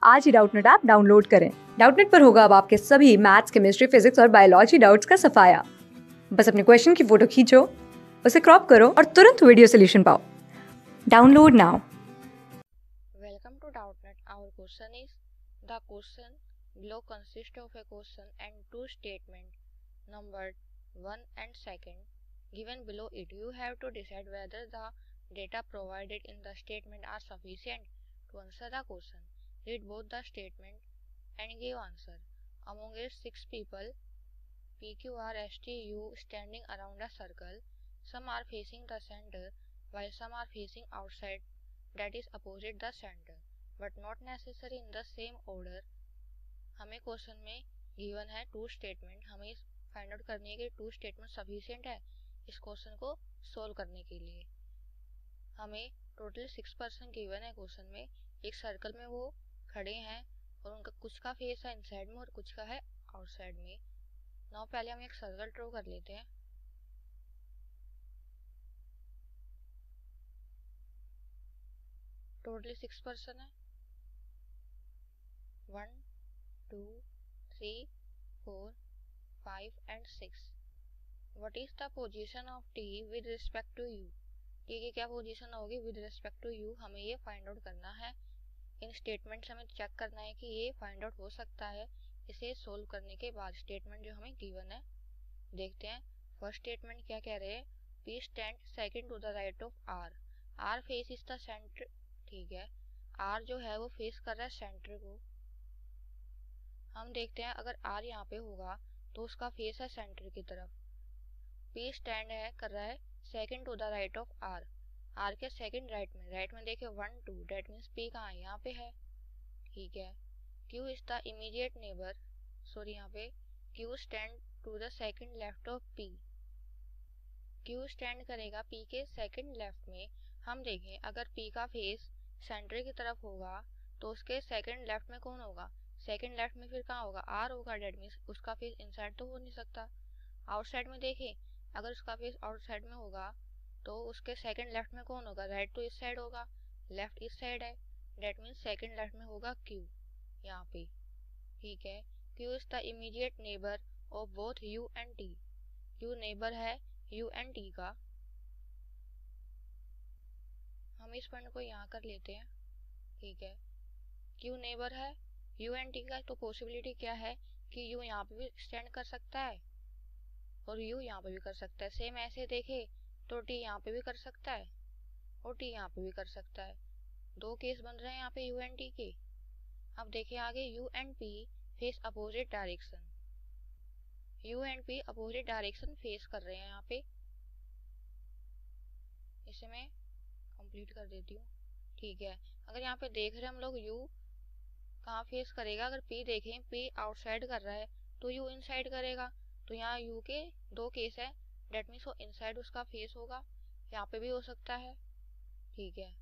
आज ही Doubtnut app download करें। डाउटनेट पर होगा अब आपके सभी मैथ्स, केमिस्ट्री, फिजिक्स और बायोलॉजी डाउट्स का सफाया। बस अपने क्वेश्चन की फोटो खींचो, उसे क्रॉप करो और तुरंत वीडियो सोल्यूशन पाओ। Download now. Welcome to Doubtnet. Our question is, the question below consists of a question and two statements numbered 1 and 2nd. Given below it, you have to decide whether the data provided in the statement are sufficient to answer the question. Read both the statement and give answer. Among it, 6 people, PQRSTU, standing around a circle. Some are facing the center while some are facing outside, that is opposite the center, but not necessary in the same order. हमें question में given है two statement, हमें find out करनी है कि two statement sufficient है इस question को सोल्व करने के लिए। हमें टोटल 6 पर्सन गिवन है क्वेश्चन में, एक सर्कल में वो खड़े हैं और उनका कुछ का फेस है इनसाइड में और कुछ का है आउटसाइड में। नाउ पहले हम एक सर्कल ड्रॉ कर लेते हैं। टोटली 6 पर्सन है, 1 2 3 4 5 and 6. What is the position of t with respect to u? t की क्या पोजीशन होगी विद रिस्पेक्ट टू u, हमें ये फाइंड आउट करना है। इन स्टेटमेंट से हमें चेक करना है कि ये फाइंड आउट हो सकता है। इसे सोल्व करने के बाद स्टेटमेंट जो हमें गिवन है देखते हैं। फर्स्ट स्टेटमेंट क्या कह रहे हैं, p stand second to the right of r, r face is the centre. ठीक है, r जो है वो फेस कर रहा है सेंटर को। हम देखते हैं अगर r यहाँ पे होगा तो उसका फेस है सेंटर की तरफ। p स्टैंड है कर रहा है second to the right of r, r के सेकंड राइट में देखे 1 2, डेट मीन्स p कहाँ है, यहाँ पे है। ठीक है, q is the immediate neighbour, sorry यहाँ पे q stand to the second left of p, q stand करेगा p के सेकंड लेफ्ट में। हम देखें अगर p का फेस सेंटर की तरफ होगा तो उसके सेकंड लेफ्ट में कौन होगा, सेकंड लेफ्ट में फिर कहाँ होगा, r होगा, डेट मीन्स उसका फेस इनसाइड तो हो नहीं सकता। आउटसाइड में देखें अगर उसका फेस आउटसाइड में होगा तो उसके सेकंड लेफ्ट में कौन होगा, राइट तो इस साइड होगा, लेफ्ट इस साइड है, डेट मीन्स सेकंड लेफ्ट में होगा q यहाँ पे। ठीक है, q is the immediate neighbour of both u and t, q neighbour है u एंड t का। हम इस पॉइंट को यहाँ कर लेते हैं। ठीक है, q नेबर है u एंड t का, तो पॉसिबिलिटी क्या है कि u यहाँ पे भी स्टैंड कर सकता है और u यहाँ पे भी कर सकता है। सेम ऐसे देखे तो t यहाँ पे भी कर सकता है और t यहाँ पे भी कर सकता है। दो केस बन रहे हैं यहाँ पे u एंड t के। अब देखें आगे u and p face opposite direction, u and p opposite direction face कर रहे हैं यहाँ पे। इसे मैं कंप्लीट कर देती हूँ। ठीक है, अगर यहाँ पे देख रहे हैं हम लोग u कहाँ फेस करेगा, अगर p देखें p आउटसाइड कर रहा है तो u इनसाइड करेगा। तो यहाँ u के दो केस है, डेट मीन्स वो इनसाइड उसका फेस होगा, यहाँ पे भी हो सकता है। ठीक है,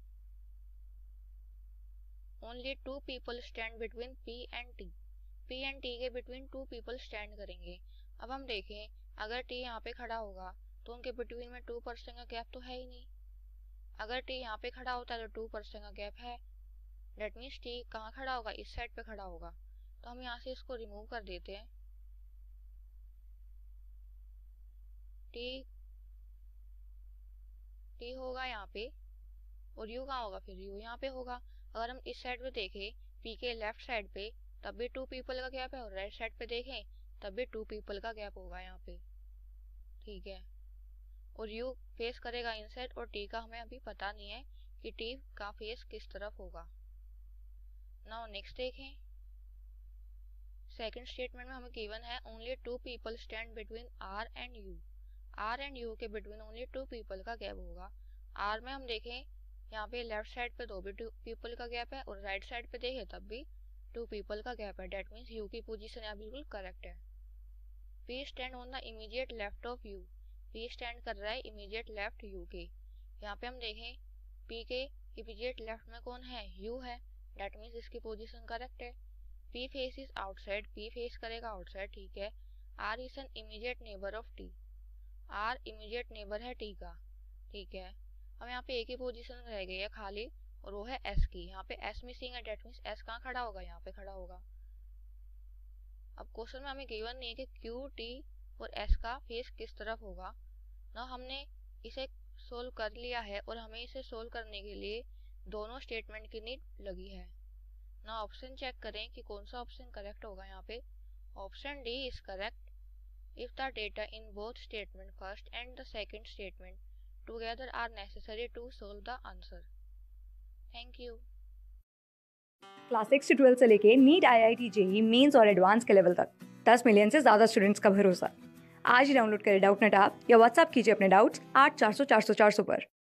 only two people stand between p and t, p and t के बिटवीन टू पीपल स्टैंड करेंगे। अब हम देखें अगर t यहाँ पे खड़ा होगा तो उनके बिटवीन में 2% का गैप तो है ही नहीं। अगर t यहाँ पे खड़ा होता है तो 2% का गैप है, डेट मीन्स t कहाँ खड़ा होगा, इस साइड पे खड़ा होगा। तो हम यहाँ से इसको रिमूव कर देते हैं। t होगा यहाँ पे और u कहाँ होगा, फिर u यहाँ पे होगा। अगर हम इस साइड पे देखें p के लेफ्ट साइड पे तब भी 2 पीपल का गैप है और राइट साइड पे देखें तब भी 2 पीपल का गैप होगा यहाँ पे। ठीक है, और u फेस करेगा इनसाइड और t का हमें अभी पता नहीं है कि t का फेस किस तरफ होगा। नाउ नेक्स्ट देखें, सेकंड स्टेटमेंट में हमें गिवन है only two people stand between r and u, r and u के बिटवीन ओनली 2 पीपल का गैप होगा। r में हम देखें यहाँ पे लेफ्ट साइड पे 2 पीपल का गैप है और राइट साइड पे देखें तब भी 2 पीपल का गैप है, डेट मीन्स u की पोजीशन यहाँ बिल्कुल करेक्ट है। p stand on the immediate left of u, p stand कर रहा है इमीडिएट लेफ्ट u के। यहाँ पे हम देखें p के इमीडिएट लेफ्ट में कौन है, u है, डेट मीन्स इसकी पोजीशन करेक्ट है। p face is outside, p face करेगा आउटसाइड। ठीक है, r is an immediate neighbour of t, r immediate neighbour है t का। ठीक है, अब यहाँ पे एक ही पोजीशन रह गई है खाली और वो है एस की। यहाँ पे एस मिसिंग है, डेट मीन्स एस कहाँ खड़ा होगा, यहाँ पे खड़ा होगा। अब क्वेश्चन में हमें गिवन नहीं है कि क्यू टी और एस का फेस किस तरफ होगा ना। हमने इसे सोल्व कर लिया है और हमें इसे सोल्व करने के लिए दोनों स्टेटमेंट की नीड लगी है ना। ऑप्शन चेक करें कि कौन सा ऑप्शन करेक्ट होगा। यहाँ पे option D is correct if the data in both statement first and the second statement together are necessary to solve the answer. Thank you. Class 6 से 12 से लेके नीट, IIT, JEE मेंस और advance के level तक 10 million से ज़्यादा students का भरोसा। आज ही डाउनलोड करें डाउटनेट ऐप या व्हाट्सएप कीजिए अपने डाउट्स 8400 400 400 पर।